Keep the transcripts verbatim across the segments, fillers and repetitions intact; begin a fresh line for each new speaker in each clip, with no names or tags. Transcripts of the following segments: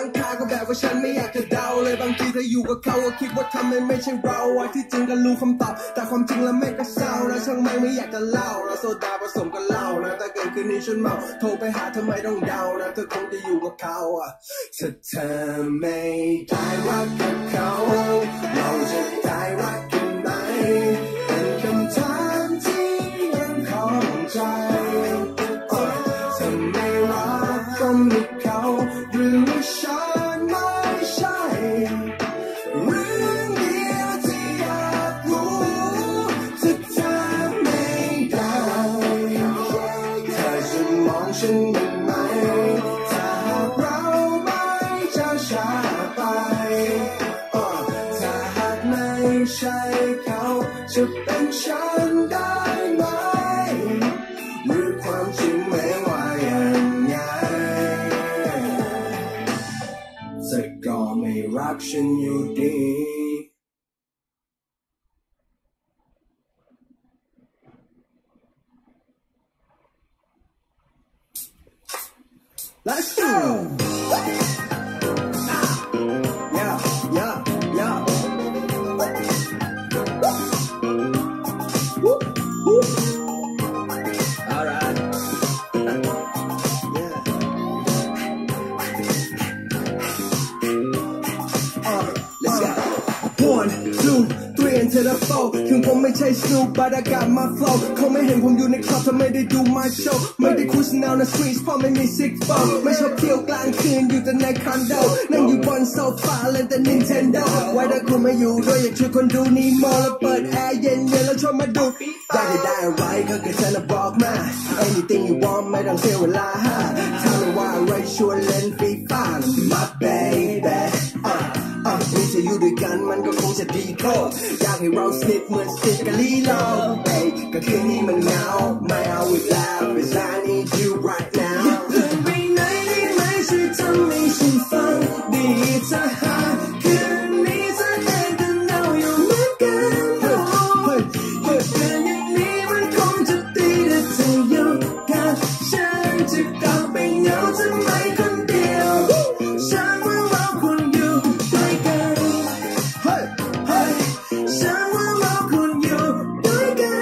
างคาก็แบบว่าฉันไม่อยากจะเดาเลยบางทีเธออยู่กับเขาก็คิดว่าทำไมไม่ใช่เราที่จริงก็รู้คำตอบแต่ความจริงแล้วแม่ก็เศร้านะช่างไม่ไม่อยากจะเล่านะโซดาผสมกับเหล้านะแต่เกิดคืนนี้ฉันเมาโทรไปหาทำไมต้องเดานะเธอคงจะอยู่กับเขาอ่ะถ้าเธอไม่ได้รักกับเขาเราจะได้รักกันไหมเป็นคำถามที่ยังคล่องใจถ้าไม่รักก็มีเขาหรือว่าฉันไม่ใช่เรื่องเดียวที่อยากรู้ถ้าเธอไม่ได้เธอจะมองฉันยังไงถ้าหากเราไม่จะจากไปถ้าหากไม่ใช่เขาจะเป็นฉันได้ไหมหรือความจริงไม่ว่ายังไงแต่ก็ไม่รักฉันอยู่ดี Let's go! Yeah, yeah, yeah. Woo, woo. All right. Yeah. Uh, let's go. One, two, three into the four ถึงผมไม่ใช่ Snoop but I got my flow เขาไม่เห็นผมอยู่ในคลับถ้าไม่ได้ดู my show ไม่ได้คุยสนาวใน streets เพราะไม่มี six four ไม่ชอบเที่ยวกลางคืนอยู่แต่ในคอนโดนั่งอยู่บนโซฟาเล่นแต่ Nintendo ไว้ถ้าคุณไม่อยู่ด้วยอยากช่วยคนดูนีโมแล้วเปิดแอร์เย็นๆแล้วชวนมาดูอยากได้อะไรก็แค่เธอแล้วบอกมา anything you want ไม่ต้องเสียเวลาถ้าไม่ว่าอะไรชวนเล่นฟรีไฟร์ my babyอ่ะมีเธออยู่ด้วยกันมันก็คงจะดีโคตรอยากให้เราสนิทเหมือนสนิทกับลีโลเอ้ยก็คืนนี้มันเหงาไม่เอาอีกแล้ว 'cause I need you right now อย่าเดินไปไหนได้ไหมช่วยทำให้ฉันฟังดีถ้าหากคืนนี้เธอเองก็เหงาอยู่เหมือนกันอย่าเดินอย่างนี้มันคงจะดีแต่เธออยู่กับฉันจะกลับไปเหงาทำไมคนเดียวฉันว่าเราควรอยู่ด้วยกันเฮ้ยเฮ้ยฉันว่าเราควรอยู่ด้วยกัน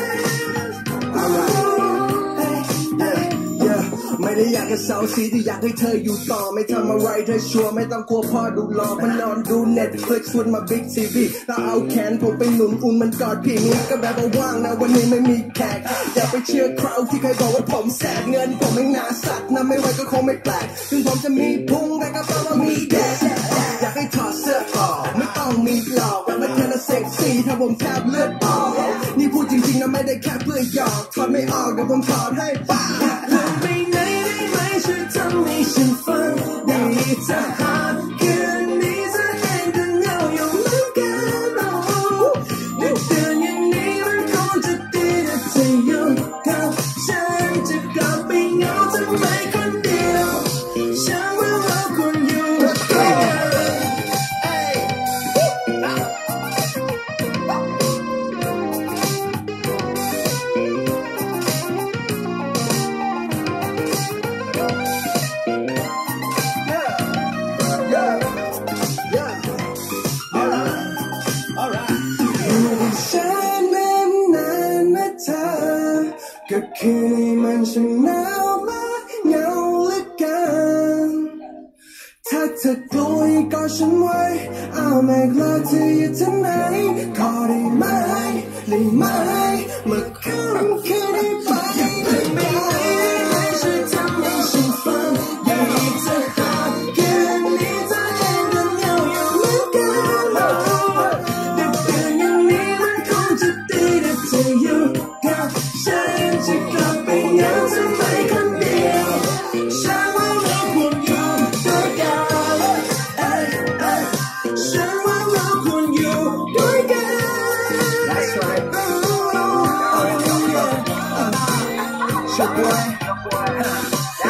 alright ไม่ได้อยากจะเศร้าซีแต่อยากให้เธออยู่ต่อไม่ทำอะไรเธอชัวร์ไม่ต้องกลัวพ่อดูหลอกมันนอนดู Netflix วนมา Big ที วี แล้วเอาแขนผมไปหนุนอุ่นมันกอดพี่มีก็แบบว่าว่างนะวันนี้ไม่มีแขกอย่าไปเชื่อคราวที่เคยบอกว่าผมแสบเงินผมไม่น่าสัตว์นะไม่ไหวก็คงไม่แปลกถึงผมจะมีพุงแต่ก็แปลว่ามีแดดอยากให้ถอดเสื้อออกไม่ต้องมีหลอกแต่ว่าเธอน่ะเซ็กซี่ถ้าผมแทบเลือดออกนี่พูดจริงๆนะไม่ได้แค่เพื่อหยอกถอดไม่ออกเดี๋ยวผมถอดให้ป้าไปไหนได้ไหมช่วยทำให้ฉันฟังดีถ้าหากคืนนี้เธอเองก็เหงาอยู่เหมือนกันเด็กเตือนอย่างนี้มันคงจะดีแต่เธออยู่กับฉันจะกลับไปเหงาทำไมคนเดียวฉันว่าเราควรอยู่ด้วยกันฉันนั้นนานนะเธอก็คืนนี้มันช่างหนาวและเหงาเหลือเกินถ้าเธอกลัวให้กอดฉันไว้เอาแม่กลาเธออยู่ที่ไหนขอได้ไหมได้ไหมเมื่อคืนคืนได้ไปได้ไหมช่วยทำให้ฉันฟังดีถ้าหากคืนนี้เธอเองก็เหงาอยู่เหมือนกันเด็กเตือนอย่างนี้มันคงจะดีแต่เธออยู่กับฉันจะกลับไปเหงาทำไมคนเดียวฉันว่าเราควรอยู่ด้วยกันฉันว่าเราควรอยู่ด้วยกัน That's right Your boy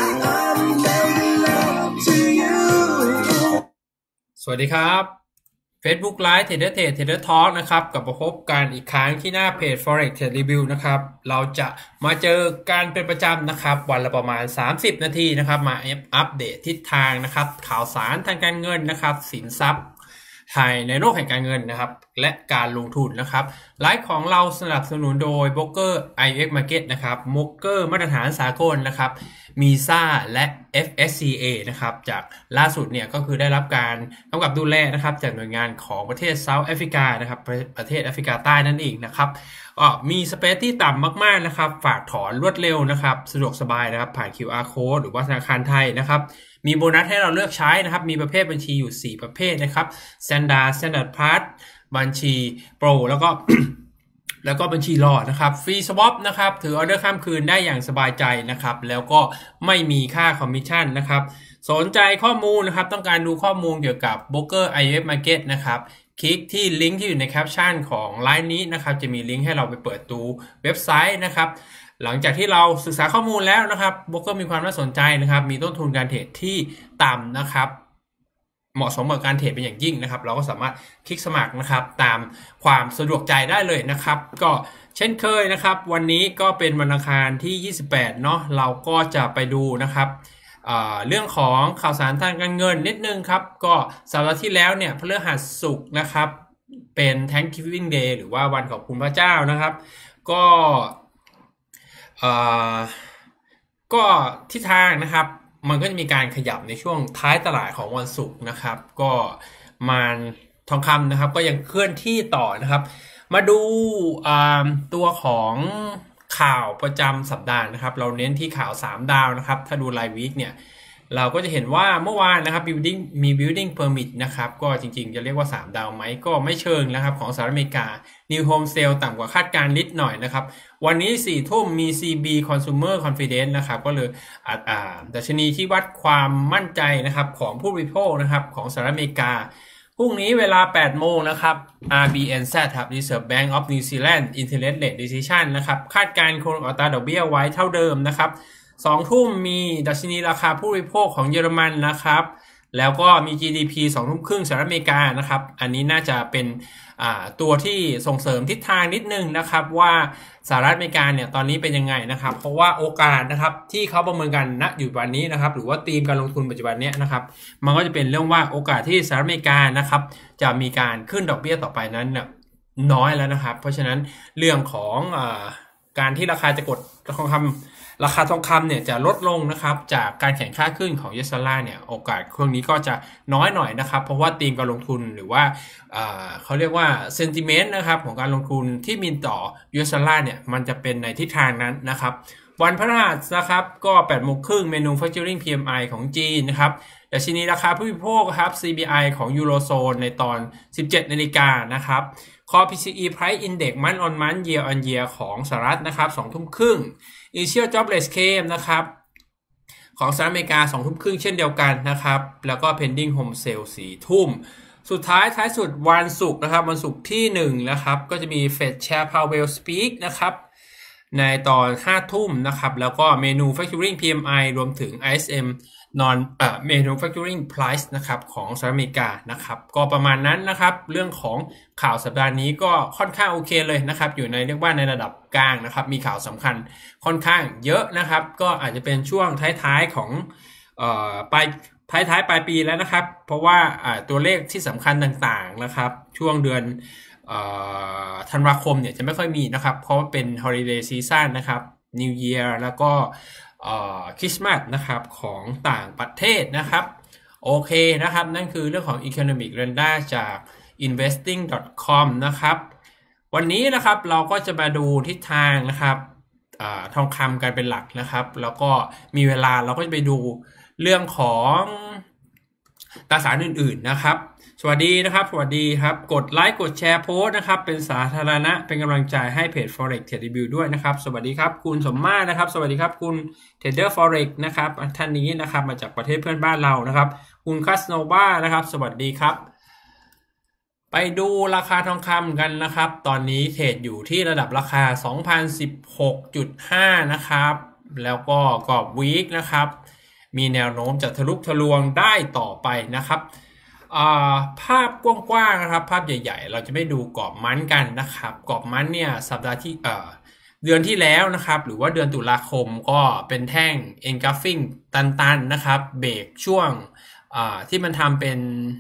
I'm making love to you
สวัสดีครับ Facebook Live Trader Trade Trader Talk นะครับกลับมาพบกันอีกครั้งที่หน้าเพจ Forex Trade Review นะครับเราจะมาเจอกันเป็นประจำนะครับวันละประมาณสามสิบนาทีนะครับมาอัปเดตทิศทางนะครับข่าวสารทางการเงินนะครับสินทรัพย์ไทยในโลกแห่งการเงินนะครับและการลงทุนนะครับไลฟ์ของเราสนับสนุนโดย Broker ไอ เอ็กซ์ Market นะครับ Broker มาตรฐานสากลนะครับมีซ่าและ เอฟ เอส ซี เอ นะครับจากล่าสุดเนี่ยก็คือได้รับการกำกับดูแลนะครับจากหน่วยงานของประเทศเซาท์แอฟริกานะครับประเทศแอฟริกาใต้นั่นเองนะครับก็มีสเปซที่ต่ำมากๆนะครับฝากถอนรวดเร็วนะครับสะดวกสบายนะครับผ่าน คิว อาร์ Code หรือว่าธนาคารไทยนะครับมีโบนัสให้เราเลือกใช้นะครับมีประเภทบัญชีอยู่สี่ประเภทนะครับ Standard Standard Plus บัญชี Pro แล้วก็ แล้วก็บัญชีรอนะครับฟรีสวอปนะครับถือออเดอร์ข้ามคืนได้อย่างสบายใจนะครับแล้วก็ไม่มีค่าคอมมิชชั่นนะครับสนใจข้อมูลนะครับต้องการดูข้อมูลเกี่ยวกับ Broker ไอ เอ็กซ์ Market นะครับคลิกที่ลิงก์ที่อยู่ในแคปชั่นของไลน์นี้นะครับจะมีลิงก์ให้เราไปเปิดดูเว็บไซต์นะครับหลังจากที่เราศึกษาข้อมูลแล้วนะครับ Broker มีความน่าสนใจนะครับมีต้นทุนการเทรดที่ต่ำนะครับเหมาะสมกับการเทรดเป็นอย่างยิ่งนะครับเราก็สามารถคลิกสมัครนะครับตามความสะดวกใจได้เลยนะครับก็เช่นเคยนะครับวันนี้ก็เป็นวันอังคารที่ยี่สิบแปดเนาะเราก็จะไปดูนะครับเรื่องของข่าวสารทางการเงินนิดนึงครับก็สัปดาห์ที่แล้วเนี่ยพฤหัสศุกร์นะครับเป็น Thanksgiving Day หรือว่าวันขอบคุณพระเจ้านะครับก็ก็ทิศทางนะครับมันก็จะมีการขยับในช่วงท้ายตลาดของวันศุกร์นะครับก็มันทองคำนะครับก็ยังเคลื่อนที่ต่อนะครับมาดูตัวของข่าวประจำสัปดาห์นะครับเราเน้นที่ข่าวสามดาวนะครับถ้าดูรายวีคเนี่ยเราก็จะเห็นว่าเมื่อวานนะครับ building มี building permit นะครับก็จริงๆจะเรียกว่าสามดาวไหมก็ไม่เชิงนะครับของสหรัฐอเมริกา new home sale ต่ำกว่าคาดการณ์นิดหน่อยนะครับวันนี้สี่ทุ่มมี ซี บี consumer confidence นะครับก็เลยอ่าดัชนีที่วัดความมั่นใจนะครับของผู้บริโภคนะครับของสหรัฐอเมริกาพรุ่งนี้เวลาแปดโมงนะครับ อาร์ บี เอ็น ซี ครับ Reserve Bank of New Zealand Interest Rate Decision นะครับคาดการณ์คงอัตราดอกเบี้ยไว้เท่าเดิมนะครับสองทุ่มมีดัชนีราคาผู้บริโภคของเยอรมันนะครับแล้วก็มี จี ดี พี สองทุ่มครึ่งสหรัฐอเมริกานะครับอันนี้น่าจะเป็นตัวที่ส่งเสริมทิศทางนิดนึงนะครับว่าสหรัฐอเมริกาเนี่ยตอนนี้เป็นยังไงนะครับเพราะว่าโอกาสนะครับที่เขาประเมินกันณอยู่วันนี้นะครับหรือว่าธีมการลงทุนปัจจุบันนี้นะครับมันก็จะเป็นเรื่องว่าโอกาสที่สหรัฐอเมริกานะครับจะมีการขึ้นดอกเบี้ยต่อไปนั้นเนี่ยน้อยแล้วนะครับเพราะฉะนั้นเรื่องของอ่าการที่ราคาจะกดทองคำราคาทองคำเนี่ยจะลดลงนะครับจากการแข่งข้าขึ้นของยูเอสดอลลาร์เนี่ยโอกาสช่วงนี้ก็จะน้อยหน่อยนะครับเพราะว่าธีมการลงทุนหรือว่าเขาเรียกว่าเซนติเมนต์นะครับของการลงทุนที่มีต่อยูเอสดอลลาร์เนี่ยมันจะเป็นในทิศทางนั้นนะครับวันพฤหัสนะครับก็แปดโมงครึ่ง Manufacturing พี เอ็ม ไอ ของจีนนะครับดัชนีราคาผู้บริโภคครับ ซี บี ไอ ของยูโรโซนในตอน สิบเจ็ดนาฬิกานะครับCore พี ซี อี Price Index month on month year on year ของสหรัฐนะครับสองทุ่มครึ่ง Initial Jobless Claim นะครับของสหรัฐอเมริกาสองทุ่มครึ่งเช่นเดียวกันนะครับแล้วก็ Pending Home Sale สี่ทุ่มสุดท้ายท้ายสุดวันศุกร์นะครับวันศุกร์ที่หนึ่งนะครับก็จะมี Fed Chair Powell Speak นะครับในตอนห้าทุ่มนะครับแล้วก็ Manufacturing พี เอ็ม ไอ รวมถึง ไอ เอส เอ็มnon เอ่อ manufacturing price นะครับของสหรัฐอเมริกานะครับก็ประมาณนั้นนะครับเรื่องของข่าวสัปดาห์นี้ก็ค่อนข้างโอเคเลยนะครับอยู่ในเรียกว่าในระดับกลางนะครับมีข่าวสำคัญค่อนข้างเยอะนะครับก็อาจจะเป็นช่วงท้ายๆของเอ่อปลายท้ายๆปลายปีแล้วนะครับเพราะว่าอ่าตัวเลขที่สำคัญต่างๆนะครับช่วงเดือนเอ่อธันวาคมเนี่ยจะไม่ค่อยมีนะครับเพราะเป็น holiday season นะครับ New Year แล้วก็คริสต์มาสนะครับของต่างประเทศนะครับโอเคนะครับนั่นคือเรื่องของ Economic Renda จาก investing ดอท คอม นะครับวันนี้นะครับเราก็จะมาดูทิศทางนะครับอาทองคำกันเป็นหลักนะครับแล้วก็มีเวลาเราก็จะไปดูเรื่องของตราสารอื่นๆนะครับสวัสดีนะครับสวัสดีครับกดไลค์กดแชร์โพสต์นะครับเป็นสาธารณะเป็นกำลังใจให้เพจ Forex Trade Review ด้วยนะครับสวัสดีครับคุณสมมาตรนะครับสวัสดีครับคุณ Trader Forex นะครับท่านนี้นะครับมาจากประเทศเพื่อนบ้านเรานะครับคุณคัสโนวานะครับสวัสดีครับไปดูราคาทองคำกันนะครับตอนนี้เทรดอยู่ที่ระดับราคา สองพันสิบหกจุดห้า นะครับแล้วก็กรอบวีคนะครับมีแนวโน้มจะทะลุทะลวงได้ต่อไปนะครับภาพกว้างๆนะครับภาพใหญ่ๆเราจะไม่ดูกรอบมันกันนะครับกรอบมันเนี่ยสัปดาห์ที่เดือนที่แล้วนะครับหรือว่าเดือนตุลาคมก็เป็นแท่ง engulfing ตันๆนะครับเบรกช่วงที่มันทำเป็น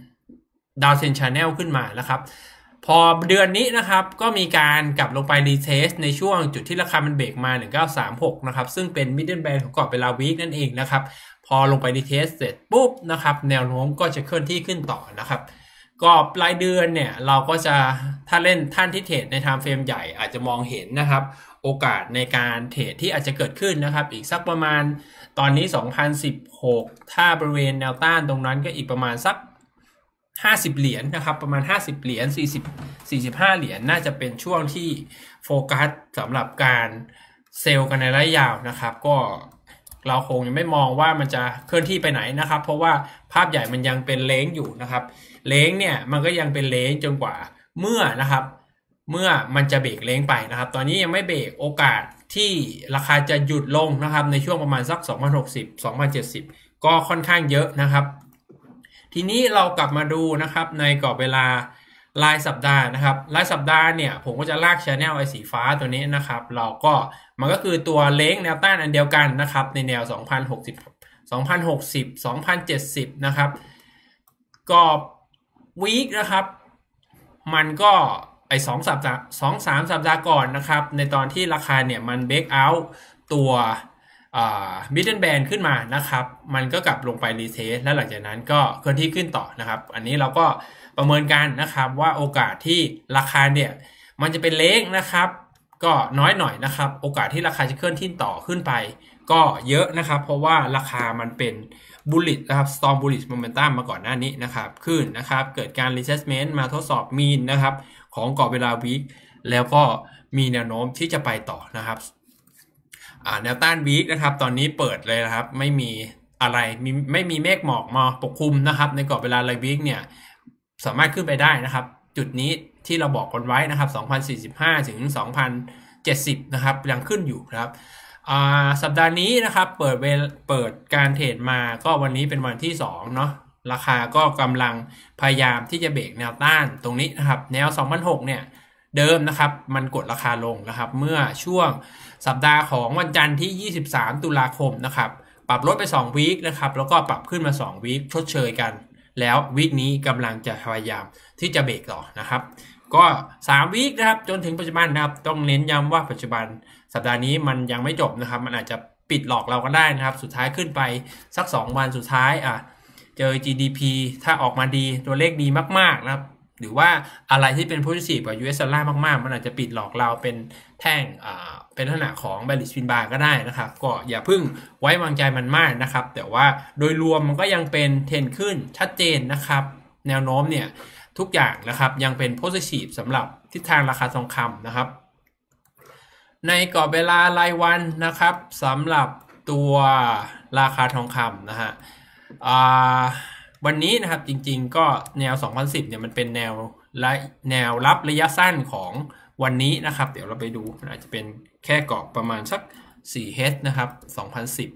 down trend channel ขึ้นมานะครับพอเดือนนี้นะครับก็มีการกลับลงไปรีเทสในช่วงจุดที่ราคามันเบรกมาหนึ่งเก้าสามหกนะครับซึ่งเป็น middle band ของกรอบเวลาวีคนั่นเองนะครับพอลงไปรีเทสเสร็จปุ๊บนะครับแนวโน้มก็จะเคลื่อนที่ขึ้นต่อนะครับกรอบรายเดือนเนี่ยเราก็จะถ้าเล่นท่านที่เทรดใน time frame ใหญ่อาจจะมองเห็นนะครับโอกาสในการเทรดที่อาจจะเกิดขึ้นนะครับอีกสักประมาณตอนนี้สองพันสิบหกถ้าบริเวณแนวต้านตรงนั้นก็อีกประมาณสักห้าสิบเหรียญ นะครับประมาณห้าสิบเหรียญสี่สิบ สี่สิบห้าเหรียญน่าจะเป็นช่วงที่โฟกัสสำหรับการเซลล์กันในระยะยาวนะครับก็เราคงยังไม่มองว่ามันจะเคลื่อนที่ไปไหนนะครับเพราะว่าภาพใหญ่มันยังเป็นเล้งอยู่นะครับเล้งเนี่ยมันก็ยังเป็นเล้งจนกว่าเมื่อนะครับเมื่อมันจะเบรกเล้งไปนะครับตอนนี้ยังไม่เบรกโอกาสที่ราคาจะหยุดลงนะครับในช่วงประมาณสักสองพันหกสิบ สองพันเจ็ดสิบก็ค่อนข้างเยอะนะครับทีนี้เรากลับมาดูนะครับในกรอบเวลารายสัปดาห์นะครับรายสัปดาห์เนี่ยผมก็จะลาก channel ไอ้สีฟ้าตัวนี้นะครับเราก็มันก็คือตัวเล้งแนวต้านอันเดียวกันนะครับในแนวสองพันหกสิบ สองพันหกสิบ สองพันเจ็ดสิบนะครับกรอบวีคนะครับมันก็ไอ้สองสัปดาห์ สอง สาม สัปดาห์ก่อนนะครับในตอนที่ราคาเนี่ยมันเบรกเอาท์ตัวมิดเดิลแบนด์ขึ้นมานะครับมันก็กลับลงไปรีเทสและหลังจากนั้นก็เคลื่อนที่ขึ้นต่อนะครับอันนี้เราก็ประเมินกันนะครับว่าโอกาสที่ราคาเนี่ยมันจะเป็นเล้งนะครับก็น้อยหน่อยนะครับโอกาสที่ราคาจะเคลื่อนที่ต่อขึ้นไปก็เยอะนะครับเพราะว่าราคามันเป็นบูลลิชนะครับ storm bullish momentum มาก่อนหน้านี้นะครับขึ้นนะครับเกิดการ retracement มาทดสอบมีนนะครับของกรอบเวลาวีคแล้วก็มีแนวโน้มที่จะไปต่อนะครับแนวต้านวีคนะครับตอนนี้เปิดเลยนะครับไม่มีอะไรมีไม่มีเมฆหมอกมาปกคลุมนะครับในกรอบเวลารายวีคเนี่ยสามารถขึ้นไปได้นะครับจุดนี้ที่เราบอกกันไว้นะครับสองพันสี่สิบห้าถึงสองพันเจ็ดสิบนะครับยังขึ้นอยู่นะครับสัปดาห์นี้นะครับเปิดเวลเปิดการเทรดมาก็วันนี้เป็นวันที่สองเนาะราคาก็กำลังพยายามที่จะเบรกแนวต้านตรงนี้นะครับแนวสองพันหกเนี่ยเดิมนะครับมันกดราคาลงนะครับเมื่อช่วงสัปดาห์ของวันจันทร์ที่ยี่สิบสามตุลาคมนะครับปรับลดไปสองวีคนะครับแล้วก็ปรับขึ้นมาสองวีคชดเชยกันแล้ววีคนี้กำลังจะพยายามที่จะเบรกต่อนะครับก็สามวีคนะครับจนถึงปัจจุบันนะครับต้องเน้นย้ำว่าปัจจุบันสัปดาห์นี้มันยังไม่จบนะครับมันอาจจะปิดหลอกเราก็ได้นะครับสุดท้ายขึ้นไปสักสองวันสุดท้ายอ่ะเจอ จี ดี พี ถ้าออกมาดีตัวเลขดีมากๆนะครับหรือว่าอะไรที่เป็น positive กับ ยู เอส ดอลลาร์มากๆมันอาจจะปิดหลอกเราเป็นแท่งอ่าเป็นลักษณะของ bearish pin bar ก็ได้นะครับก็อย่าพึ่งไว้วางใจมันมากนะครับแต่ว่าโดยรวมมันก็ยังเป็นเทรนขึ้นชัดเจนนะครับแนวโน้มเนี่ยทุกอย่างนะครับยังเป็น positive สำหรับทิศทางราคาทองคำนะครับในกรอบเวลารายวันนะครับสำหรับตัวราคาทองคำนะฮะวันนี้นะครับจริงๆก็แนวสองพันสิบเนี่ยมันเป็นแนวและแนวรับระยะสั้นของวันนี้นะครับเดี๋ยวเราไปดูอาจจะเป็นแค่กรอบประมาณสัก สี่ เอช นะครับสองพันสิบ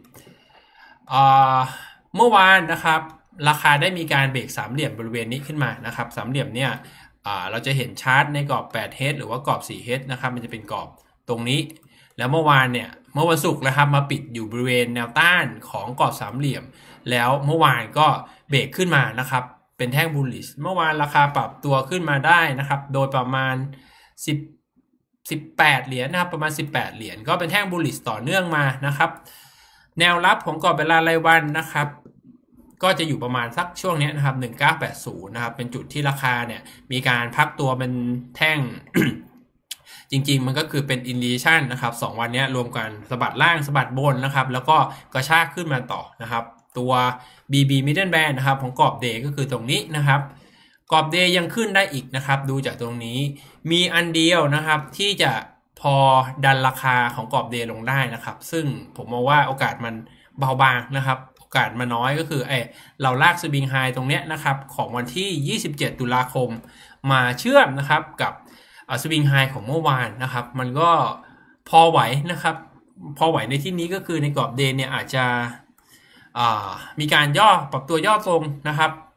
เมื่อวานนะครับราคาได้มีการเบรกสามเหลี่ยมบริเวณนี้ขึ้นมานะครับสามเหลี่ยมเนี่ยเราจะเห็นชาร์ตในกรอบ แปด เอช หรือว่ากรอบ สี่ เอช นะครับมันจะเป็นกรอบตรงนี้แล้วเมื่อวานเนี่ยเมื่อวันศุกร์นะครับมาปิดอยู่บริเวณแนวต้านของกรอบสามเหลี่ยมแล้วเมื่อวานก็เบรกขึ้นมานะครับเป็นแท่งบูลลิชเมื่อวานราคาปรับตัวขึ้นมาได้นะครับโดยประมาณสิบ สิบแปดเหรียญนะครับประมาณสิบแปดเหรียญก็เป็นแท่งบูลลิชต่อเนื่องมานะครับแนวรับของกรอบเวลารายวันนะครับก็จะอยู่ประมาณสักช่วงนี้นะครับหนึ่งพันเก้าร้อยแปดสิบนะครับเป็นจุดที่ราคาเนี่ยมีการพักตัวเป็นแท่ง จริงๆมันก็คือเป็นอินดิชันนะครับสองวันนี้รวมกันสะบัดล่างสะบัดบนนะครับแล้วก็กระชากขึ้นมาต่อนะครับตัว บี บี Middle Band นะครับของกรอบเดย์ก็คือตรงนี้นะครับกรอบเดย์ยังขึ้นได้อีกนะครับดูจากตรงนี้มีอันเดียวนะครับที่จะพอดันราคาของกรอบเดย์ลงได้นะครับซึ่งผมมองว่าโอกาสมันเบาบางนะครับโอกาสมันน้อยก็คือไอเราลากสวิงไฮตรงเนี้ยนะครับของวันที่ยี่สิบเจ็ดตุลาคมมาเชื่อมนะครับกับสวิงไฮของเมื่อวานนะครับมันก็พอไหวนะครับพอไหวในที่นี้ก็คือในกรอบเดย์เนี่ยอาจจะมีการย่อปรับตัวย่อทรงนะครับ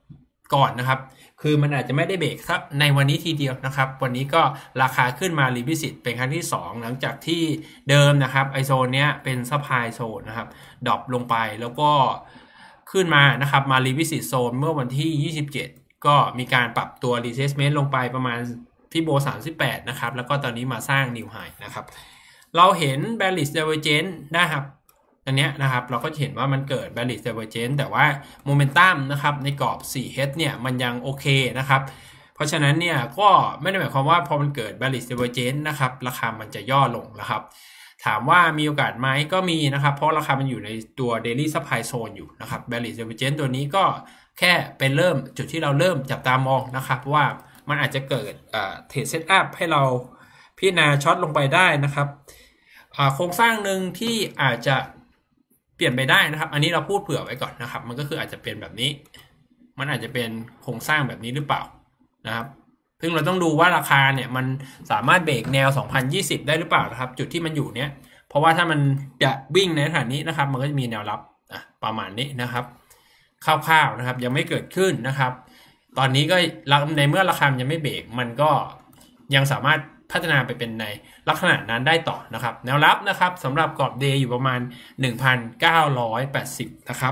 ก่อนนะครับคือมันอาจจะไม่ได้เบรกในวันนี้ทีเดียวนะครับวันนี้ก็ราคาขึ้นมารีวิสิตเป็นครั้งที่สองหลังจากที่เดิมนะครับไอโซนเนี้ยเป็นซัพพลายโซนนะครับดรอปลงไปแล้วก็ขึ้นมานะครับมารีวิสิตโซนเมื่อวันที่ยี่สิบเจ็ดก็มีการปรับตัว retracement ลงไปประมาณฟิโบสามสิบแปดนะครับแล้วก็ตอนนี้มาสร้าง new high นะครับเราเห็น bearish divergence นะครับอันเนี้ยนะครับเราก็จะเห็นว่ามันเกิด bearish divergence แต่ว่า momentum นะครับในกรอบ โฟร์ เอช เนี่ยมันยังโอเคนะครับเพราะฉะนั้นเนี่ยก็ไม่ได้หมายความว่าพอมันเกิด bearish divergence นะครับราคามันจะย่อลงนะครับถามว่ามีโอกาสไหมก็มีนะครับเพราะราคามันอยู่ในตัว daily supply zone อยู่นะครับ bearish divergence ตัวนี้ก็แค่เป็นเริ่มจุดที่เราเริ่มจับตามองนะครับว่ามันอาจจะเกิดเทรดเซตอัพให้เราพิจารณาช็อตลงไปได้นะครับโครงสร้างหนึ่งที่อาจจะเปลี่ยนไปได้นะครับอันนี้เราพูดเผื่อไว้ก่อนนะครับมันก็คืออาจจะเป็นแบบนี้มันอาจจะเป็นโครงสร้างแบบนี้หรือเปล่านะครับซึ่งเราต้องดูว่าราคาเนี่ยมันสามารถเบรกแนวสองพันยี่สิบได้หรือเปล่านะครับจุดที่มันอยู่เนี้ยเพราะว่าถ้ามันจะวิ่งในสถานนี้นะครับมันก็จะมีแนวรับอ่ะประมาณนี้นะครับคร่าวๆนะครับยังไม่เกิดขึ้นนะครับตอนนี้ก็ในเมื่อราคายังไม่เบรกมันก็ยังสามารถพัฒนาไปเป็นในลักษณะนั้นได้ต่อนะครับแนวรับนะครับสำหรับกรอบ Day อยู่ประมาณ หนึ่งพันเก้าร้อยแปดสิบ นะครับ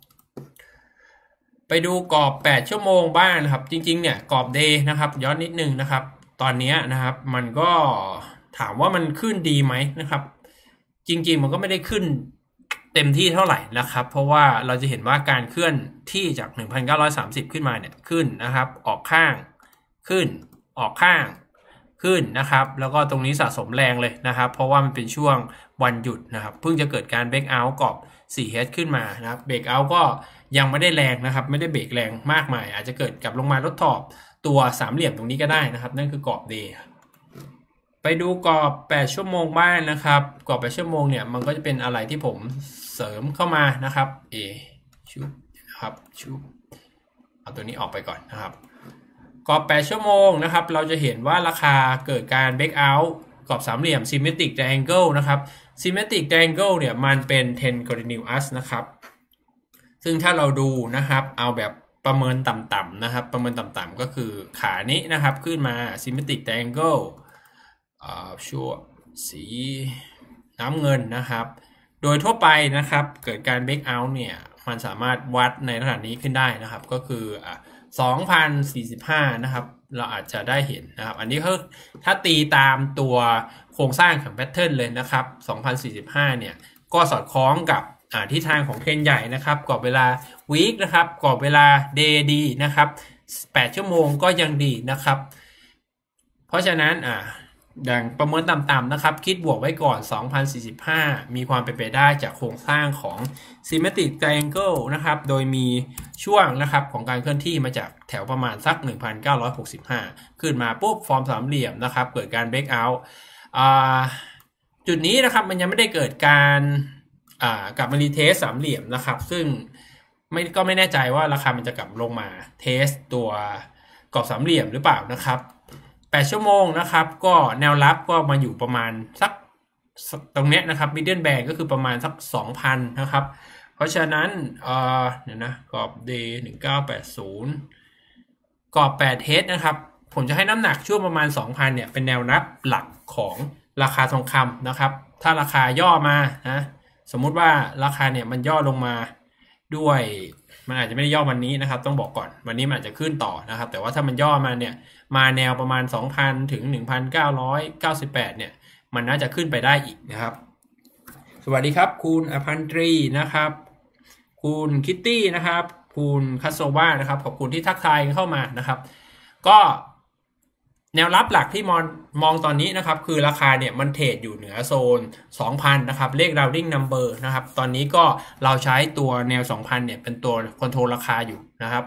ไปดูกรอบแปดชั่วโมงบ้างนะครับจริงๆเนี่ยกรอบ Day นะครับย้อนนิดนึงนะครับตอนนี้นะครับมันก็ถามว่ามันขึ้นดีไหมนะครับจริงๆมันก็ไม่ได้ขึ้นเต็มที่เท่าไหร่นะครับเพราะว่าเราจะเห็นว่าการเคลื่อนที่จาก หนึ่งพันเก้าร้อยสามสิบ ขึ้นมาเนี่ยขึ้นนะครับออกข้างขึ้นออกข้างขึ้นนะครับแล้วก็ตรงนี้สะสมแรงเลยนะครับเพราะว่ามันเป็นช่วงวันหยุดนะครับเพิ่งจะเกิดการเบรกเอาท์กรอบ โฟร์ เอช ขึ้นมานะครับเบรกเอาท์ก็ยังไม่ได้แรงนะครับไม่ได้เบรกแรงมากมายอาจจะเกิดกลับลงมาลดทอบตัวสามเหลี่ยมตรงนี้ก็ได้นะครับนั่นคือกรอบ Day ไปดูกรอบแปดชั่วโมงบ้างนะครับกรอบแปดชั่วโมงเนี่ยมันก็จะเป็นอะไรที่ผมเสริมเข้ามานะครับเอชุบนะครับชุบเอาตัวนี้ออกไปก่อนนะครับกรอบแปดชั่วโมงนะครับเราจะเห็นว่าราคาเกิดการเบรกเอาท์กรอบสามเหลี่ยม symmetric triangle นะครับ symmetric triangle เนี่ยมันเป็น ten continuous นะครับซึ่งถ้าเราดูนะครับเอาแบบประเมินต่ำๆนะครับประเมินต่ำๆก็คือขานี้นะครับขึ้นมา symmetric triangle อ่าชั่วสีน้ำเงินนะครับโดยทั่วไปนะครับเกิดการเบรกเอาท์เนี่ยมันสามารถวัดในระดับนี้ขึ้นได้นะครับก็คืออ่าสองพันสี่สิบห้านะครับเราอาจจะได้เห็นนะครับอันนี้คือถ้าตีตามตัวโครงสร้างของแพทเทิร์นเลยนะครับสองพันสี่สิบห้าเนี่ยก็สอดคล้องกับทิศทางของเทรนใหญ่นะครับกรอบเวลาวีคนะครับกรอบเวลาเดย์ดีนะครับแปดชั่วโมงก็ยังดีนะครับเพราะฉะนั้นอ่าดังประเมินต่ำๆนะครับคิดบวกไว้ก่อนสองพันสี่สิบห้ามีความเป็นไปได้จากโครงสร้างของ symmetric triangle นะครับโดยมีช่วงนะครับของการเคลื่อนที่มาจากแถวประมาณสัก หนึ่งพันเก้าร้อยหกสิบห้า ขึ้นมาปุ๊บฟอร์มสามเหลี่ยมนะครับเกิดการ break out อ่าจุดนี้นะครับมันยังไม่ได้เกิดการอ่ากลับมารีเทสสามเหลี่ยมนะครับซึ่งไม่ก็ไม่แน่ใจว่าราคามันจะกลับลงมาเทสตัวกรอบสามเหลี่ยมหรือเปล่านะครับแปดชั่วโมงนะครับก็แนวรับก็มาอยู่ประมาณสักตรงเนี้ยนะครับ middle band ก็คือประมาณสัก สองพัน นะครับเพราะฉะนั้นเอ่อเดี๋ยวนะกรอบ Day หนึ่งพันเก้าร้อยแปดสิบกรอบแปดเฮดนะครับผมจะให้น้ำหนักช่วงประมาณ สองพัน เนี่ยเป็นแนวรับหลักของราคาทองคำนะครับถ้าราคาย่อมานะสมมุติว่าราคาเนี่ยมันย่อลงมาด้วยมันอาจจะไม่ได้ย่อวันนี้นะครับต้องบอกก่อนวันนี้มันอาจจะขึ้นต่อนะครับแต่ว่าถ้ามันย่อมาเนี่ยมาแนวประมาณ สองพัน ถึง หนึ่งพันเก้าร้อยเก้าสิบแปด เนี่ยมันน่าจะขึ้นไปได้อีกนะครับสวัสดีครับคุณอภันตรีนะครับคุณคิตตี้นะครับคุณคัสโซวานะครับขอบคุณที่ทักทายเข้ามานะครับก็แนวรับหลักที่มองมองตอนนี้นะครับคือราคาเนี่ยมันเทรดอยู่เหนือโซน สองพัน นะครับเลข rounding number นะครับตอนนี้ก็เราใช้ตัวแนว สองพัน เนี่ยเป็นตัวคอนโทรลราคาอยู่นะครับ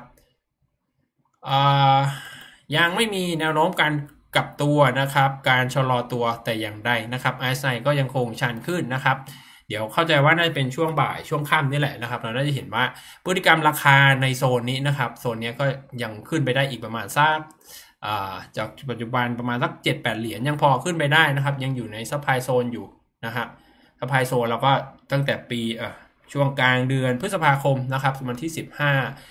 ยังไม่มีแนวโน้มการกลับตัวนะครับการชะลอตัวแต่อย่างใดนะครับ อาร์ เอส ไอ ก็ยังคงชันขึ้นนะครับเดี๋ยวเข้าใจว่าน่าจะเป็นช่วงบ่ายช่วงค่ำนี่แหละนะครับเราน่าจะเห็นว่าพฤติกรรมราคาในโซนนี้นะครับโซนนี้ก็ยังขึ้นไปได้อีกประมาณสักจากปัจจุบันประมาณสัก เจ็ดแปด เหรียญยังพอขึ้นไปได้นะครับยังอยู่ในซัพพลายโซนอยู่นะครับซัพพลายโซนเราก็ตั้งแต่ปีช่วงกลางเดือนพฤษภาคมนะครับวันที่สิบห้า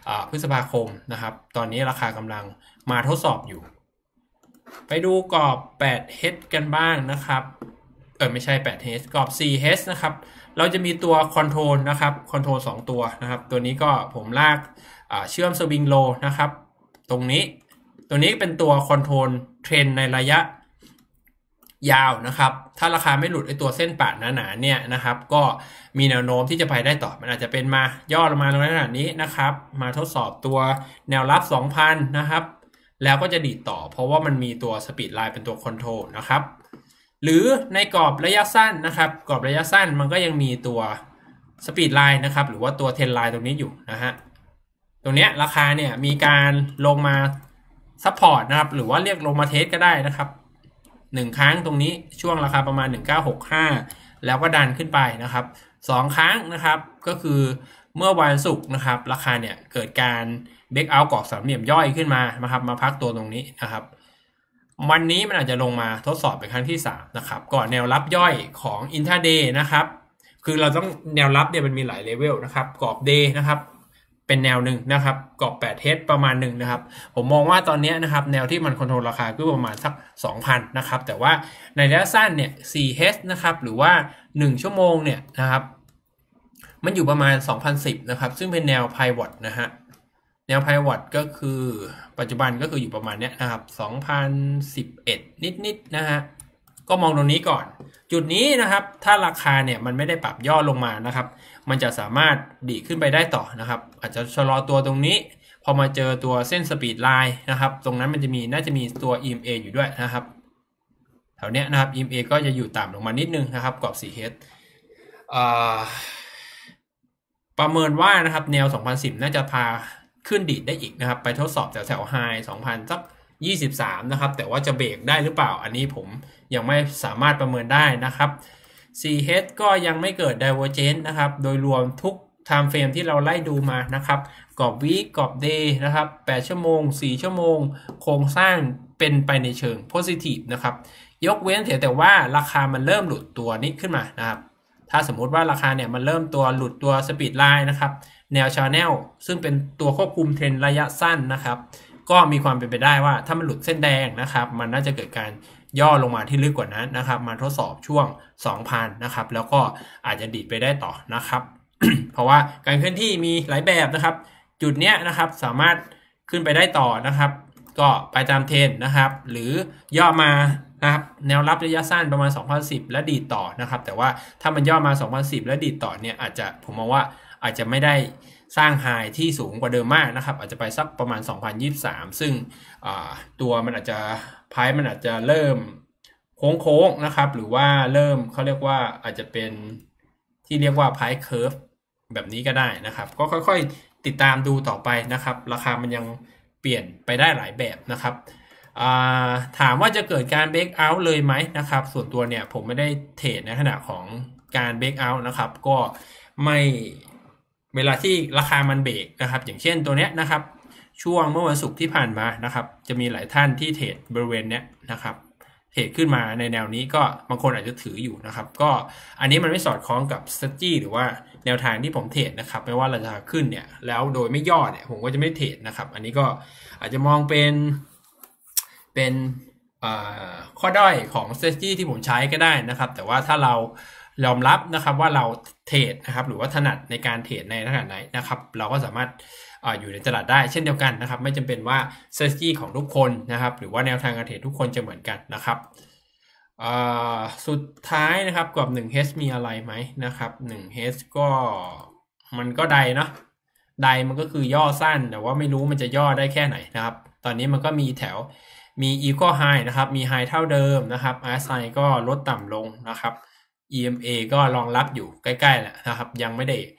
พฤษภาคมนะครับตอนนี้ราคากำลังมาทดสอบอยู่ไปดูกรอบ แปด เอช กันบ้างนะครับเออไม่ใช่ แปด เอช กรอบ สี่ เอช นะครับเราจะมีตัวคอนโทรลนะครับคอนโทรลสองตัวนะครับตัวนี้ก็ผมลากเชื่อมสวิงโลนะครับตรงนี้ตัวนี้เป็นตัวคอนโทรลเทรนในระยะยาวนะครับถ้าราคาไม่หลุดไอตัวเส้นปะหนาๆเนี่ยนะครับก็มีแนวโน้มที่จะไปได้ต่อมันอาจจะเป็นมาย่อลงมาตรงขนาดนี้นะครับมาทดสอบตัวแนวรับ สองพัน นะครับแล้วก็จะดีดต่อเพราะว่ามันมีตัวสปีดไลน์เป็นตัวคอนโทรลนะครับหรือในกรอบระยะสั้นนะครับกรอบระยะสั้นมันก็ยังมีตัวสปีดไลน์นะครับหรือว่าตัวเทรนไลน์ตรงนี้อยู่นะฮะตรงเนี้ยราคาเนี่ยมีการลงมาซัพพอร์ตนะครับหรือว่าเรียกลงมาเทสก็ได้นะครับหนึ่งครั้งตรงนี้ช่วงราคาประมาณหนึ่งพันเก้าร้อยหกสิบห้าแล้วก็ดันขึ้นไปนะครับสองครั้งนะครับก็คือเมื่อวันศุกร์นะครับราคาเนี่ยเกิดการเบรกเอาท์กรอบสามเหลี่ยมย่อยขึ้นมานะครับมาพักตัวตรงนี้นะครับวันนี้มันอาจจะลงมาทดสอบเป็นครั้งที่สามนะครับก่อนแนวรับย่อยของอินทราเดย์นะครับคือเราต้องแนวรับเนี่ยมันมีหลายเลเวลนะครับกรอบเดย์นะครับเป็นแนวหนึ่งนะครับกรอบ แปด เอช ประมาณหนึ่งนะครับผมมองว่าตอนนี้นะครับแนวที่มันคอนโทรลราคาก็ประมาณสัก สองพัน นะครับแต่ว่าในระยะสั้นเนี่ย สี่ เอช นะครับหรือว่าหนึ่งชั่วโมงเนี่ยนะครับมันอยู่ประมาณ สองพันสิบ นะครับซึ่งเป็นแนว Pivot นะฮะแนว Pivot ก็คือปัจจุบันก็คืออยู่ประมาณเนี้ยนะครับสองพันสิบเอ็ดนิดๆนะฮะก็มองตรงนี้ก่อนจุดนี้นะครับถ้าราคาเนี่ยมันไม่ได้ปรับย่อลงมานะครับมันจะสามารถดีขึ้นไปได้ต่อนะครับอาจจะชะลอตัวตรงนี้พอมาเจอตัวเส้นสปีดไลน์นะครับตรงนั้นมันจะมีน่าจะมีตัว อี เอ็ม เอ อยู่ด้วยนะครับแถวเนี้ยนะครับ อี เอ็ม เอ ก็จะอยู่ต่ำลงมานิดนึงนะครับกรอบ สี่ เอช อ่าประเมินว่านะครับแนวสองพันสิบน่าจะพาขึ้นดีดได้อีกนะครับไปทดสอบแถวแถวไฮสองพันสักยี่สิบสามนะครับแต่ว่าจะเบรกได้หรือเปล่าอันนี้ผมยังไม่สามารถประเมินได้นะครับ สี่ เอช ก็ยังไม่เกิด Divergence นะครับโดยรวมทุก Time Frame ที่เราไล่ดูมานะครับกรอบ Week กรอบ Day นะครับแปดชั่วโมงสี่ชั่วโมงโครงสร้างเป็นไปในเชิง Positive นะครับยกเว้นแต่ว่าราคามันเริ่มหลุดตัวนี้ขึ้นมานะครับถ้าสมมุติว่าราคาเนี่ยมันเริ่มตัวหลุดตัว Speed Line นะครับแนว Channel ซึ่งเป็นตัวควบคุมเทรนระยะสั้นนะครับก็มีความเป็นไปได้ว่าถ้ามันหลุดเส้นแดงนะครับมันน่าจะเกิดการย่อลงมาที่ลึกกว่านั้นนะครับมาทดสอบช่วง สองพัน นะครับแล้วก็อาจจะดีดไปได้ต่อนะครับ เพราะว่าการเคลื่อนที่มีหลายแบบนะครับจุดเนี้ยนะครับสามารถขึ้นไปได้ต่อนะครับก็ไปตามเทรนนะครับหรือย่อมานะครับแนวรับระยะสั้นประมาณสองพันสิบและดีดต่อนะครับแต่ว่าถ้ามันย่อมาสองพันสิบและดีดต่อเนี่ยอาจจะผมมองว่าอาจจะไม่ได้สร้างไฮที่สูงกว่าเดิมมากนะครับอาจจะไปสักประมาณสองพันยี่สิบสามซึ่งตัวมันอาจจะไพ่มันอาจจะเริ่มโค้งๆนะครับหรือว่าเริ่มเขาเรียกว่าอาจจะเป็นที่เรียกว่าไพ่เคิร์ฟแบบนี้ก็ได้นะครับก็ค่อยๆติดตามดูต่อไปนะครับราคามันยังเปลี่ยนไปได้หลายแบบนะครับถามว่าจะเกิดการเบรกเอาท์เลยไหมนะครับส่วนตัวเนี่ยผมไม่ได้เทรดในขณะของการเบรกเอาท์นะครับก็ไม่เวลาที่ราคามันเบรกนะครับอย่างเช่นตัวเนี้ยนะครับช่วงเมื่อวันศุกร์ที่ผ่านมานะครับจะมีหลายท่านที่เทรดบริเวณเนี้ยนะครับเทรดขึ้นมาในแนวนี้ก็บางคนอาจจะถืออยู่นะครับก็อันนี้มันไม่สอดคล้องกับ strategy หรือว่าแนวทางที่ผมเทรดนะครับไม่ว่าราคาขึ้นเนี่ยแล้วโดยไม่ย่อเนี่ยผมก็จะไม่เทรดนะครับอันนี้ก็อาจจะมองเป็นเป็นข้อด้อยของ strategy ที่ผมใช้ก็ได้นะครับแต่ว่าถ้าเรายอมรับนะครับว่าเราเทรดนะครับหรือว่าถนัดในการเทรดในขนาดไหนนะครับเราก็สามารถ อ, อยู่ในตลาดได้เช่นเดียวกันนะครับไม่จำเป็นว่า strategy ของทุกคนนะครับหรือว่าแนวทางการเทรดทุกคนจะเหมือนกันนะครับสุดท้ายนะครับกรอบ หนึ่ง เอช มีอะไรไหมนะครับ หนึ่ง เอช ก็มันก็ไดเนาะไดมันก็คือย่อสั้นแต่ว่าไม่รู้มันจะย่อได้แค่ไหนนะครับตอนนี้มันก็มีแถวมี equal high นะครับมี high เท่าเดิมนะครับ อาร์ เอส ไอ ก็ลดต่ำลงนะครับ อี เอ็ม เอ ก็รองรับอยู่ใกล้ๆแหละนะครับยังไม่ได้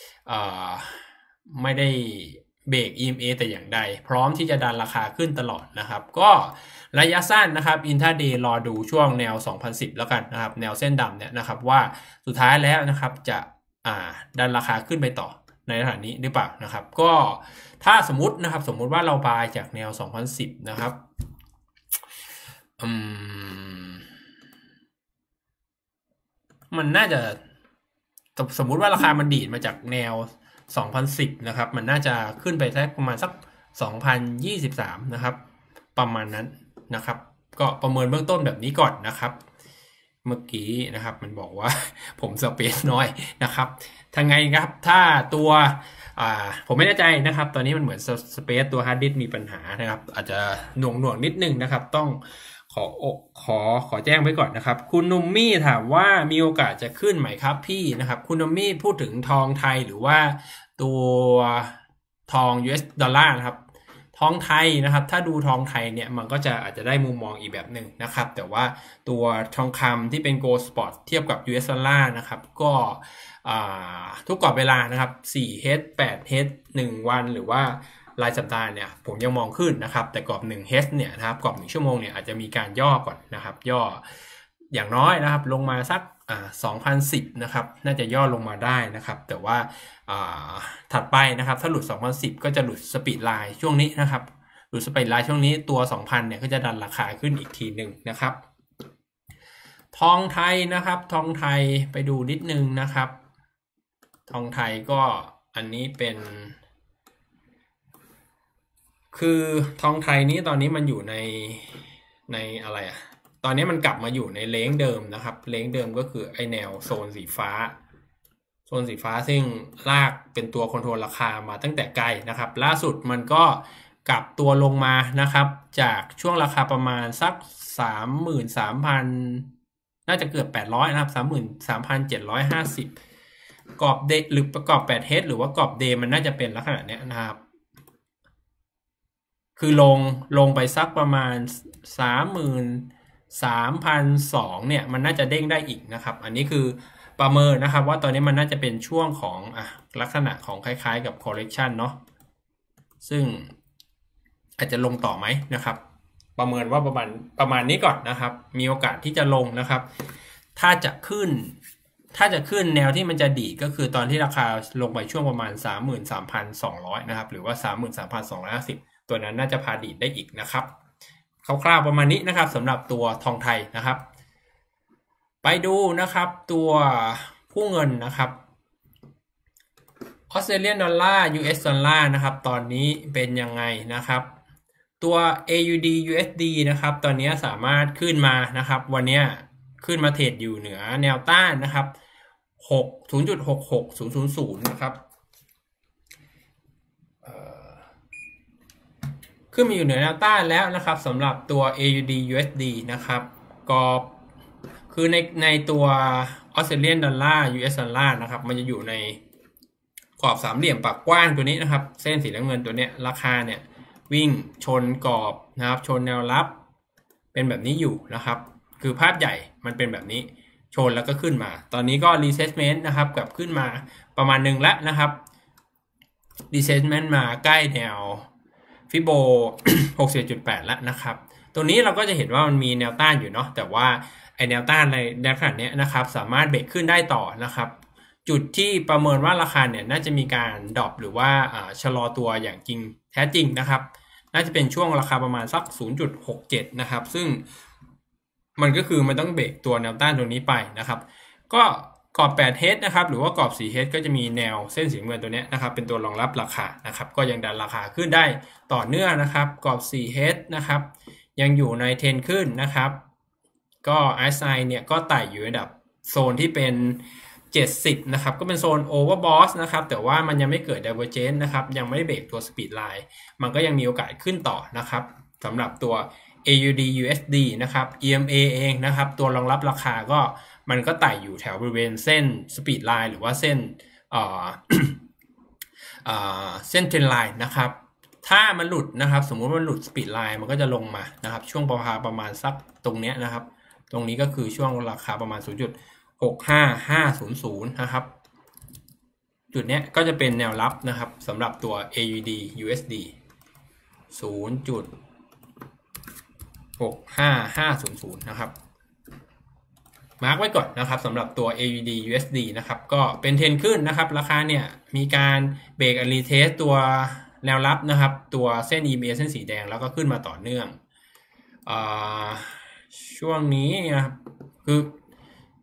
ไม่ได้เบรก อี เอ็ม เอ แต่อย่างใดพร้อมที่จะดันราคาขึ้นตลอดนะครับก็ระยะสั้นนะครับ Intraday รอดูช่วงแนวสองพันสิบแล้วกันนะครับแนวเส้นดำเนี่ยนะครับว่าสุดท้ายแล้วนะครับจะอ่าดันราคาขึ้นไปต่อในระดับนี้หรือเปล่านะครับก็ถ้าสมมตินะครับสมมุติว่าเราบายจากแนวสองพันสิบนะครับอืมมันน่าจะสมมุติว่าราคามันดีดมาจากแนวสองพันสิบนะครับมันน่าจะขึ้นไปได้ประมาณสักสองพันยี่สิบสามนะครับประมาณนั้นนะครับก็ประเมินเบื้องต้นแบบนี้ก่อนนะครับเมื่อกี้นะครับมันบอกว่าผมสเปซน้อยนะครับทางไงครับถ้าตัวอ่าผมไม่แน่ใจนะครับตอนนี้มันเหมือนสเปซตัวฮาร์ดดิสก์มีปัญหานะครับอาจจะหน่วงหน่วงนิดนึงนะครับต้องขอขอขอแจ้งไว้ก่อนนะครับคุณนุมมี่ถามว่ามีโอกาสจะขึ้นไหมครับพี่นะครับคุณนุมมี่พูดถึงทองไทยหรือว่าตัวทอง ยู เอส ดอลลาร์นะครับทองไทยนะครับถ้าดูทองไทยเนี่ยมันก็จะอาจจะได้มุมมองอีกแบบหนึ่งนะครับแต่ว่าตัวทองคำที่เป็น Gold Spot เทียบกับ ยู เอส ดอลลาร์นะครับก็ทุกกรอบเวลานะครับสี่ เฮด แปด เฮด หนึ่งวันหรือว่ารายสัปดาห์เนี่ยผมยังมองขึ้นนะครับแต่กรอบหนึ่ง เฮด เนี่ยนะครับกรอบหนึ่งชั่วโมงเนี่ยอาจจะมีการย่อก่อนนะครับย่ออย่างน้อยนะครับลงมาสักอ่าสองพันสิบนะครับน่าจะย่อลงมาได้นะครับแต่ว่าอ่าถัดไปนะครับถ้าหลุดสองพันสิบก็จะหลุดสปีดไลน์ช่วงนี้นะครับหลุดสปีดไลน์ช่วงนี้ตัว สองพัน เนี่ยก็จะดันราคาขึ้นอีกทีหนึ่งนะครับทองไทยนะครับทองไทยไปดูนิดนึงนะครับทองไทยก็อันนี้เป็นคือทองไทยนี้ตอนนี้มันอยู่ในในอะไรอะตอนนี้มันกลับมาอยู่ในเลนส์เดิมนะครับเลนส์เดิมก็คือไอแนวโซนสีฟ้าโซนสีฟ้าซึ่งลากเป็นตัวคอนโทรลราคามาตั้งแต่ไกลนะครับล่าสุดมันก็กลับตัวลงมานะครับจากช่วงราคาประมาณสัก สามหมื่นสามพัน น่าจะเกือบแปดร้อยนะครับ สามหมื่นสามพันเจ็ดร้อยห้าสิบ กรอบเดหรือประกอบแปด เฮด หรือว่ากรอบเดมันน่าจะเป็นลักษณะเนี้ยนะครับคือลงลงไปสักประมาณ สามหมื่นสามพันสองร้อย เนี่ยมันน่าจะเด้งได้อีกนะครับอันนี้คือประเมินนะครับว่าตอนนี้มันน่าจะเป็นช่วงของอ่ะลักษณะของคล้ายๆกับ correction เนาะซึ่งอาจจะลงต่อไหมนะครับประเมินว่าประมาณประมาณนี้ก่อนนะครับมีโอกาสที่จะลงนะครับถ้าจะขึ้นถ้าจะขึ้นแนวที่มันจะดีก็คือตอนที่ราคาลงไปช่วงประมาณ สามหมื่นสามพันสองร้อย นะครับหรือว่า สามหมื่นสามพันสองร้อยห้าสิบ ตัวนั้นน่าจะพาดีดได้อีกนะครับคร่าวๆประมาณนี้นะครับสำหรับตัวทองไทยนะครับไปดูนะครับตัวผู้เงินนะครับออสเตรเลียนดอลลาร์ ยู เอส ดอลลาร์นะครับตอนนี้เป็นยังไงนะครับตัว เอ ยู ดี ยู เอส ดี นะครับตอนนี้สามารถขึ้นมานะครับวันนี้ขึ้นมาเทรดอยู่เหนือแนวต้านนะครับ ศูนย์จุดหกหกศูนย์ศูนย์ศูนย์ นะครับขึ้นมาอยู่เหนือแนวต้านแล้วนะครับสำหรับตัว เอ ยู ดี ยู เอส ดี นะครับก็คือในในตัวออสเตรเลียนดอลลาร์ ยู เอส ดอลลาร์นะครับมันจะอยู่ในกรอบสามเหลี่ยมปากกว้างตัวนี้นะครับเส้นสีน้ำเงินตัวนี้ราคาเนี่ยวิ่งชนกรอบนะครับชนแนวรับเป็นแบบนี้อยู่นะครับคือภาพใหญ่มันเป็นแบบนี้ชนแล้วก็ขึ้นมาตอนนี้ก็ retracement นะครับกลับขึ้นมาประมาณหนึ่งแล้วนะครับ retracement มาใกล้แนวฟิโบ หกสิบเอ็ดจุดแปด แล้วนะครับตัวนี้เราก็จะเห็นว่ามันมีแนวต้านอยู่เนาะแต่ว่าไอแนวต้านในในขนาดนี้นะครับสามารถเบรกขึ้นได้ต่อนะครับจุดที่ประเมินว่าราคาเนี่ยน่าจะมีการดรอปหรือว่าชะลอตัวอย่างจริงแท้จริงนะครับน่าจะเป็นช่วงราคาประมาณสัก ศูนย์จุดหกเจ็ด นะครับซึ่งมันก็คือมันต้องเบรกตัวแนวต้านตรงนี้ไปนะครับก็กรอบแปด เฮด นะครับหรือว่ากรอบสี่ เฮด ก็จะมีแนวเส้นสีเงินตัวนี้นะครับเป็นตัวรองรับราคานะครับก็ยังดันราคาขึ้นได้ต่อเนื่องนะครับกรอบสี่ เฮด นะครับยังอยู่ในเทรนขึ้นนะครับก็ อาร์ เอส ไอ เนี่ยก็ไต่อยู่ระดับโซนที่เป็นเจ็ดสิบนะครับก็เป็นโซน overbought นะครับแต่ว่ามันยังไม่เกิด divergence นะครับยังไม่ได้เบรกตัว speed line มันก็ยังมีโอกาสขึ้นต่อนะครับสำหรับตัว เอ ยู ดี ยู เอส ดี นะครับ อี เอ็ม เอ เองนะครับตัวรองรับราคาก็มันก็ไต่อยู่แถวบริเวณเส้น speed line หรือว่าเส้นเอ่อเอ่อเส้น trend line นะครับถ้ามันหลุดนะครับสมมุติมันหลุด speed line มันก็จะลงมานะครับช่วงประมาณประมาณสักตรงเนี้ยนะครับตรงนี้ก็คือช่วงราคาประมาณ ศูนย์จุดหกห้าห้าศูนย์ศูนย์ นะครับจุดเนี้ยก็จะเป็นแนวรับนะครับสำหรับตัว เอ ยู ดี ยู เอส ดี ศูนย์จุดหกห้าห้าศูนย์ศูนย์ นะครับมาร์กไว้ก่อนนะครับสำหรับตัว เอ ยู ดี ยู เอส ดี นะครับก็เป็นเทรนขึ้นนะครับราคาเนี่ยมีการเบรกรีเทสตัวแนวรับนะครับตัวเส้น อี เอ็ม เอ เส้นสีแดงแล้วก็ขึ้นมาต่อเนื่องอ่าช่วงนี้นะครับคือ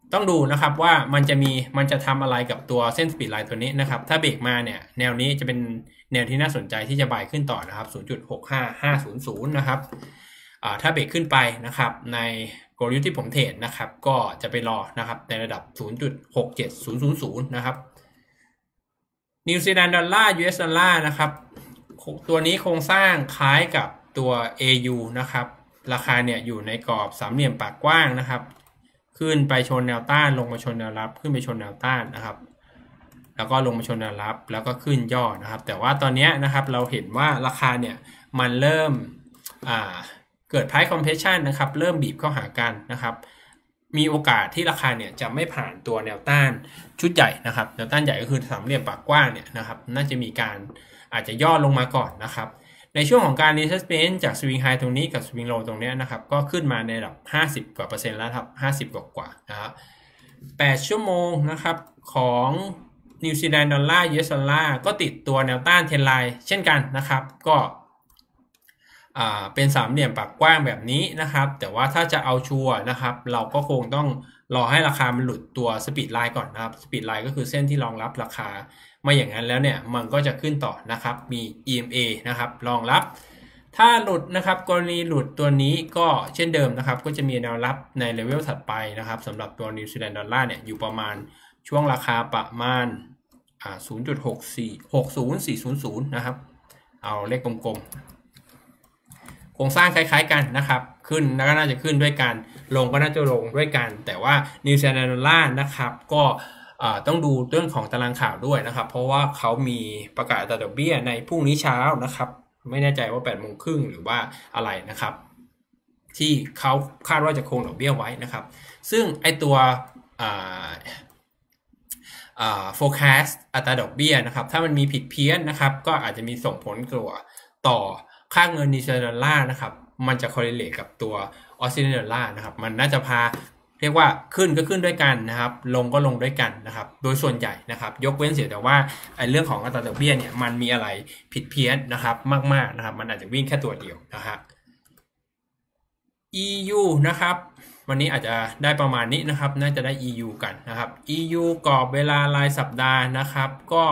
ต้องดูนะครับว่ามันจะมีมันจะทำอะไรกับตัวเส้นสปีดไลน์ตัวนี้นะครับถ้าเบรกมาเนี่ยแนวนี้จะเป็นแนวที่น่าสนใจที่จะบายขึ้นต่อนะครับ ศูนย์จุดหกห้าห้าศูนย์ศูนย์ นะครับถ้าเบรกขึ้นไปนะครับในกลยุทธ์ที่ผมเทรดนะครับก็จะไปรอนะครับในระดับ ศูนย์จุดหกเจ็ดศูนย์ศูนย์ศูนย์ นะครับนิวซีแลนด์ดอลลาร์ ยู เอส ดอลลาร์นะครับตัวนี้โครงสร้างคล้ายกับตัว เอ ยู นะครับราคาเนี่ยอยู่ในกรอบสามเหลี่ยมปากกว้างนะครับขึ้นไปชนแนวต้านลงมาชนแนวรับขึ้นไปชนแนวต้านนะครับแล้วก็ลงมาชนแนวรับแล้วก็ขึ้นย่อนะครับแต่ว่าตอนนี้นะครับเราเห็นว่าราคาเนี่ยมันเริ่มอ่าเกิด price compression นะครับเริ่มบีบเข้าหากันนะครับมีโอกาสที่ราคาเนี่ยจะไม่ผ่านตัวแนวต้านชุดใหญ่นะครับแนวต้านใหญ่ก็คือสามเหลี่ยมปากกว้างเนี่ยนะครับน่าจะมีการอาจจะย่อลงมาก่อนนะครับในช่วงของการ resistance จาก swing high ตรงนี้กับ swing low ตรงนี้นะครับก็ขึ้นมาในระดับห้าสิบกว่าเปอร์เซ็นต์แล้วครับห้าสิบกว่ากว่านะครับแปดชั่วโมงนะครับของนิวซีแลนด์ดอลลาร์ ยู เอส ดอลลาร์ก็ติดตัวแนวต้านเทรนไลน์เช่นกันนะครับก็อ่าเป็นสามเหลี่ยมปากกว้างแบบนี้นะครับแต่ว่าถ้าจะเอาชัวร์นะครับเราก็คงต้องรอให้ราคามันหลุดตัวสปีดไลน์ก่อนนะครับสปีดไลน์ก็คือเส้นที่รองรับราคาไม่อย่างนั้นแล้วเนี่ยมันก็จะขึ้นต่อนะครับมี อี เอ็ม เอ นะครับรองรับถ้าหลุดนะครับกรณีหลุดตัวนี้ก็เช่นเดิมนะครับก็จะมีแนวรับในเลเวลถัดไปนะครับสำหรับตัวนิวซีแลนด์ดอลลาร์เนี่ยอยู่ประมาณช่วงราคาประมาณอ่า ศูนย์จุดหกสี่ หกศูนย์ สี่ศูนย์ศูนย์ นะครับเอาเลขกลมๆโครงสร้างคล้ายๆกันนะครับขึ้นแล้วก็น่าจะขึ้นด้วยกันลงก็น่าจะลงด้วยกันแต่ว่านิวซีแลนด์ดอลลาร์นะครับก็ต้องดูเรื่องของตารางข่าวด้วยนะครับเพราะว่าเขามีประกาศอัตราดอกเบี้ยในพรุ่งนี้เช้านะครับไม่แน่ใจว่าแปดโมงครึ่งหรือว่าอะไรนะครับที่เขาคาดว่าจะคงดอกเบี้ยไว้นะครับซึ่งไอตัวอ่าอ่า forecast อัตราดอกเบี้ยนะครับถ้ามันมีผิดเพี้ยนนะครับก็อาจจะมีส่งผลตัวต่อค่าเงินนิวซีแลนด์ดอลลาร์นะครับมันจะ correlate กับตัวออสเตรเลียดอลลาร์นะครับมันน่าจะพาเรียกว่าขึ้นก็ขึ้นด้วยกันนะครับลงก็ลงด้วยกันนะครับโดยส่วนใหญ่นะครับยกเว้นเสียแต่ว่าไอ้เรื่องของอัตราดอกเบี้ยเนี่ยมันมีอะไรผิดเพี้ยนนะครับมากๆนะครับมันอาจจะวิ่งแค่ตัวเดียวนะครับ อี ยู นะครับวันนี้อาจจะได้ประมาณนี้นะครับน่าจะได้ อี ยู กันนะครับ อี ยู กรอบเวลารายสัปดาห์นะครับก็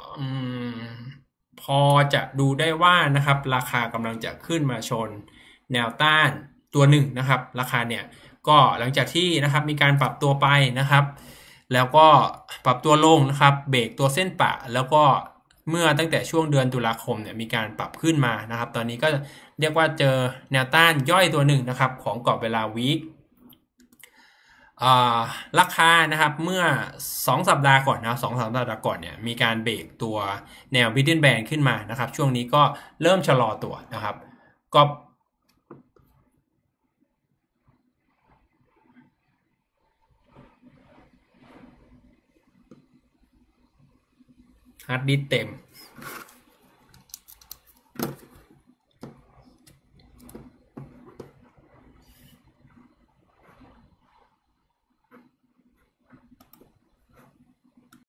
พอจะดูได้ว่านะครับราคากำลังจะขึ้นมาชนแนวต้านตัวหนึ่งนะครับราคาเนี่ยก็หลังจากที่นะครับมีการปรับตัวไปนะครับแล้วก็ปรับตัวลงนะครับเบรกตัวเส้นปะแล้วก็เมื่อตั้งแต่ช่วงเดือนตุลาคมเนี่ยมีการปรับขึ้นมานะครับตอนนี้ก็เรียกว่าเจอแนวต้านย่อยตัวหนึ่งนะครับของกรอบเวลาวีคราคานะครับเมื่อสองสัปดาห์ก่อนนะสองสัปดาห์ก่อนเนี่ยมีการเบรกตัวแนว Middle Band ขึ้นมานะครับช่วงนี้ก็เริ่มชะลอตัวนะครับก็ฮาร์ดดิสก์เต็ม